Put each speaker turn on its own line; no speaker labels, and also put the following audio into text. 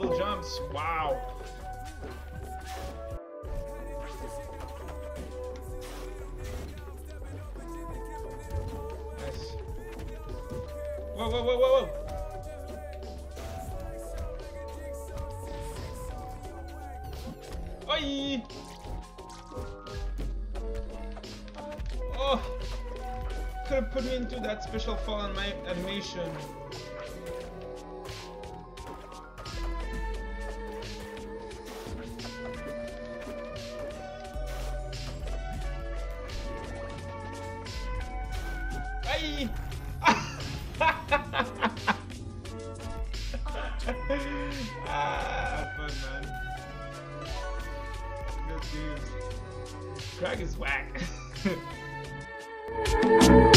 double jumps. Wow. Nice. Whoa, whoa, whoa, whoa, whoa. Oi! Oh! Could have put me into that special fall on my animation. Ay! Fun, man. Good dude. Craig is whack.